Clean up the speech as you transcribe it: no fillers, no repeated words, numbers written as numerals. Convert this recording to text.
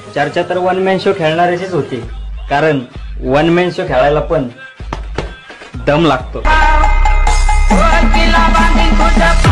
चर्चा तर one man show खेळणाऱ्याचीच होती, कारण वन मॅन शो खेळायला पण दम लागतो.